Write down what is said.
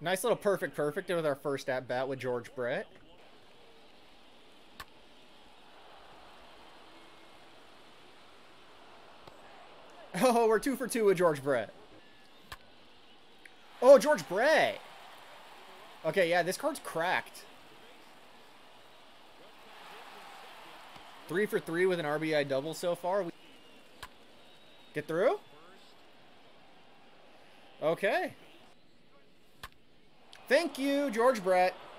Nice little perfect with our first at-bat with George Brett. Oh, we're 2 for 2 with George Brett. Oh, George Brett. Okay, yeah, this card's cracked. 3 for 3 with an RBI double so far. Get through? Okay. Thank you, George Brett.